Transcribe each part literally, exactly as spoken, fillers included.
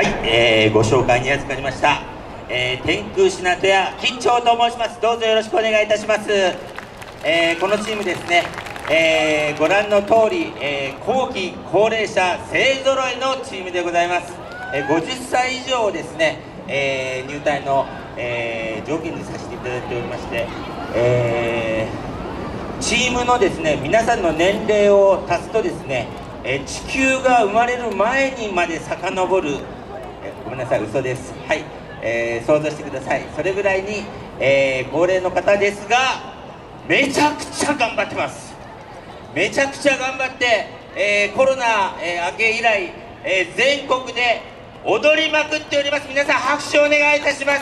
はい、えー、ご紹介に預かりました、えー、天空品戸屋吉兆と申します。どうぞよろしくお願いいたします。えー、このチームですね、えー、ご覧の通り、えー、後期高齢者勢ぞろいのチームでございます。えー、ごじゅっさい以上をですね、えー、入隊の、えー、条件にさせていただいておりまして、えー、チームのですね皆さんの年齢を足すとですね、えー、地球が生まれる前にまで遡る、えー、ごめんなさい、嘘です。はい、えー、想像してください。それぐらいに、えー、高齢の方ですがめちゃくちゃ頑張ってます。めちゃくちゃ頑張って、えー、コロナ、えー、明け以来、えー、全国で踊りまくっております。皆さん拍手をお願いいたします。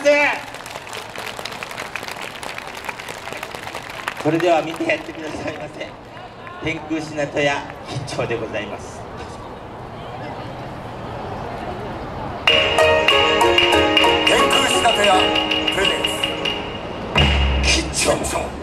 それでは見てやってくださいませ。天空品戸屋吉兆でございます。 天空品戸屋プレゼンツ吉兆さん。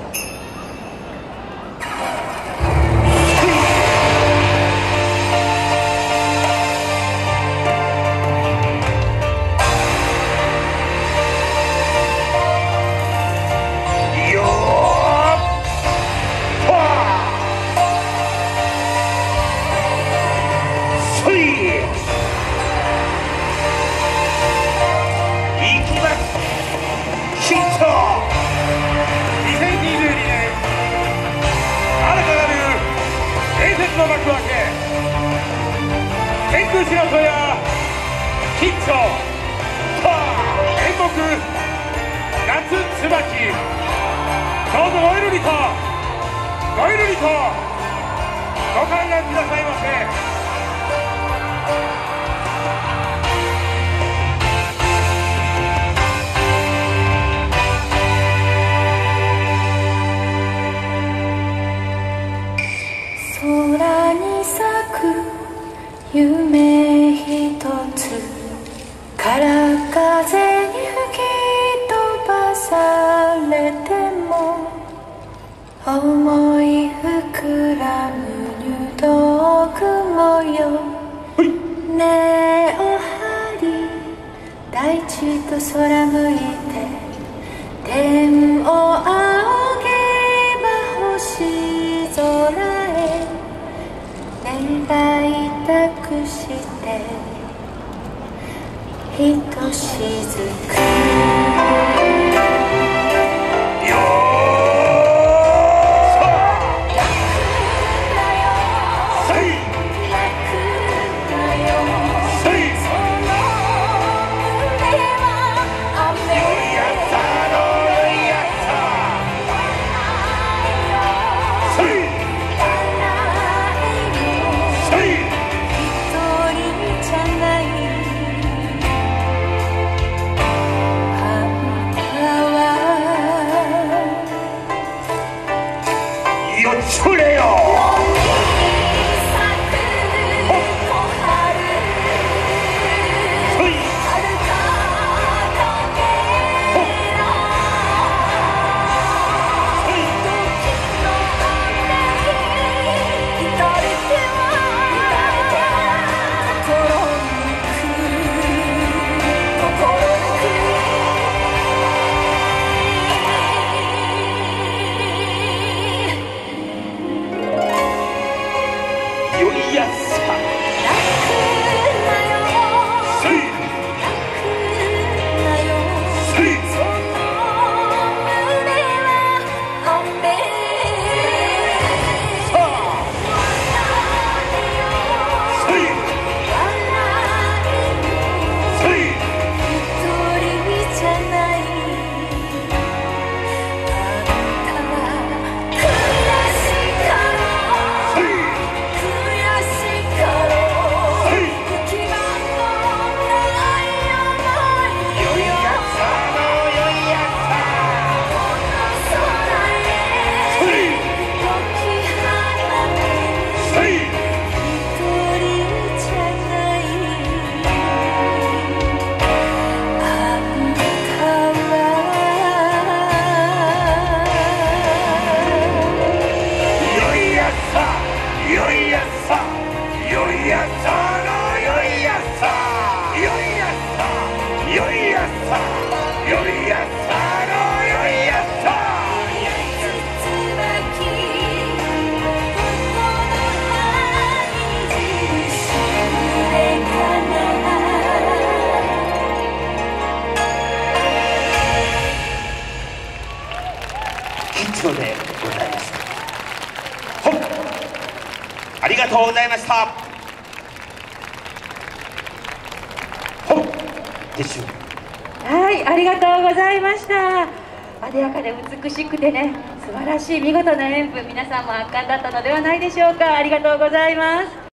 幕開け天空品戸屋吉兆演目夏椿、どうぞごゆるりとごゆるりとご観覧くださいませ。 空に咲く夢一つから風に吹き飛ばされても思い膨らむ入道雲よ、根を張り大地と空向いて天を仰げば星空願いたくしてひとしずく「 重でございました。ほっ、ありがとうございました。ほっ、撤収。 はい、ありがとうございました。あでやかで美しくてね、素晴らしい見事な演舞、皆さんも圧巻だったのではないでしょうか。ありがとうございます。